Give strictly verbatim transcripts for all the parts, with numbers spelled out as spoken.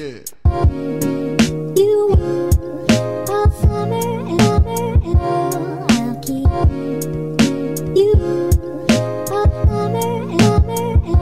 Yeah. You were all summer and summer and I'll keep you all summer and summer and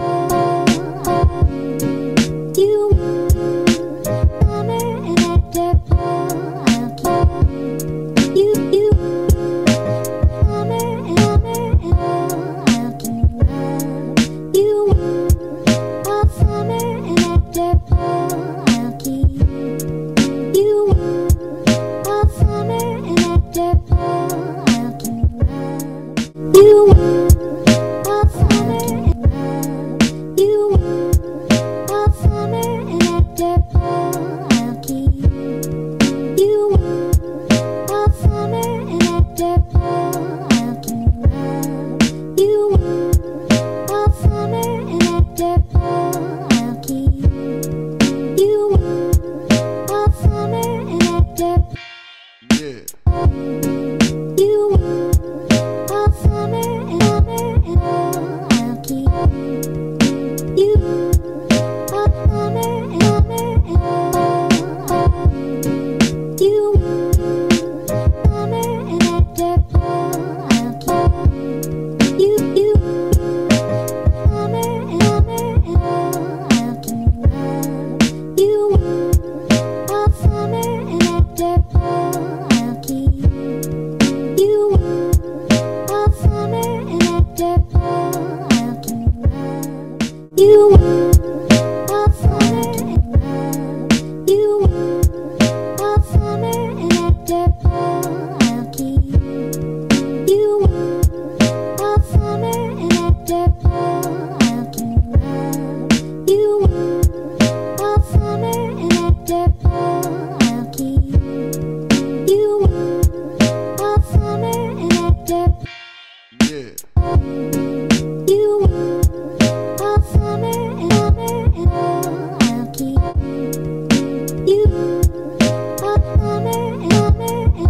you were summer and after I'll keep you you summer and summer and I'll keep love you were all summer and after I'll keep you all summer and after I'll keep love you all summer and love you all summer and after I'll keep you all summer and after I'll keep love you all summer and after I'll keep you all summer and after Yeah. you all summer and summer and I'll keep you all summer and summer and you summer and after I'll keep you you summer and summer and I'll keep love you all summer and after I'll keep you all summer and after I'll keep love you all summer and love you all summer and after I'll keep you all summer and after I'll keep love you all summer and after I'll keep you all summer and after Yeah. you all summer and summer and I'll keep you all summer and summer and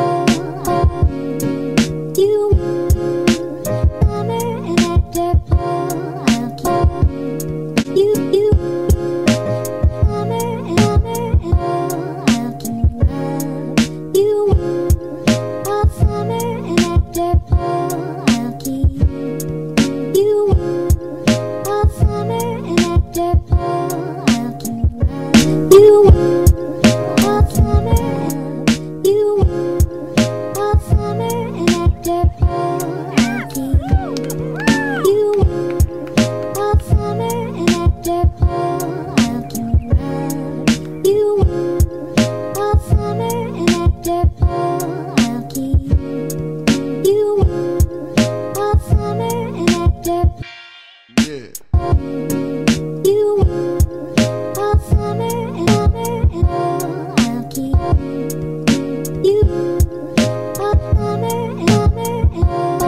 you summer and after I'll keep you you summer and summer and I'll keep love you all summer and after I'll keep you all summer and after I'll keep love you all summer you all summer and after I'll keep you all summer and after I'll keep love you all summer and after I'll keep you all summer and after Yeah. you all summer and summer and I'll keep you all summer and summer and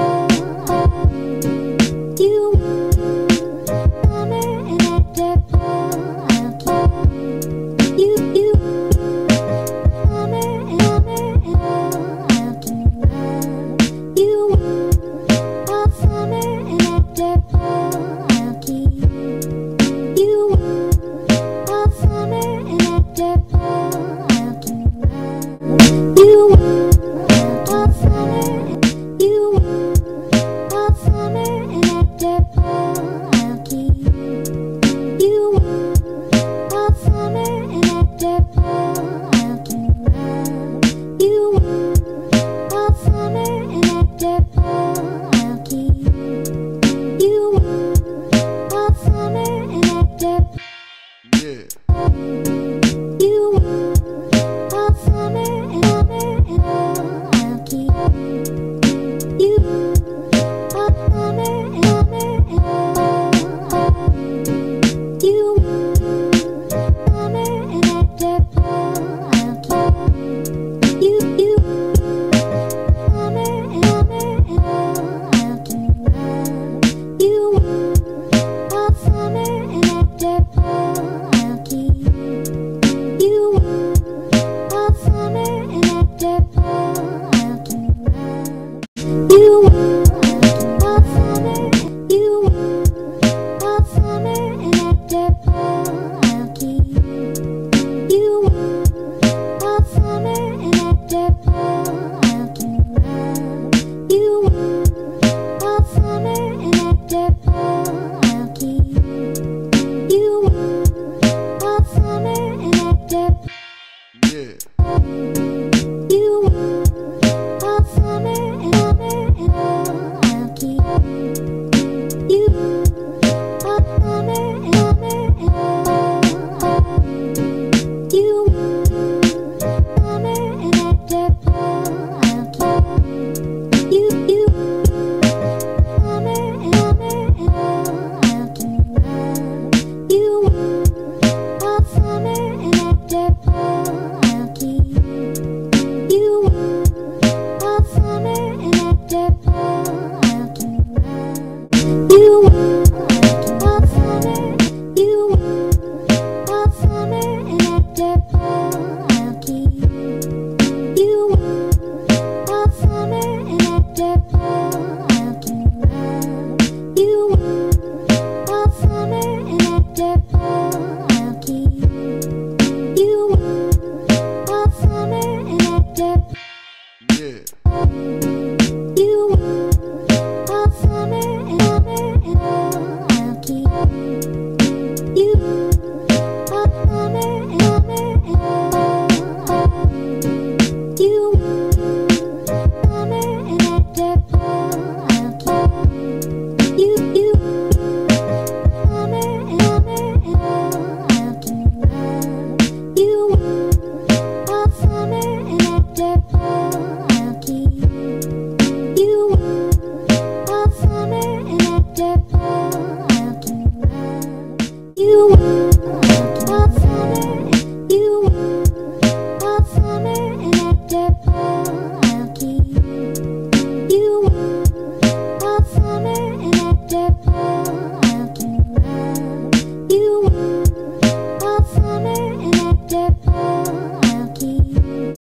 you summer and after I'll keep you you summer and summer and I'll keep love you all summer and after I'll keep you all summer and after I'll keep love you all summer you all summer and after I'll keep you all summer and after I'll keep love you all summer and after I'll keep you all summer and after Yeah.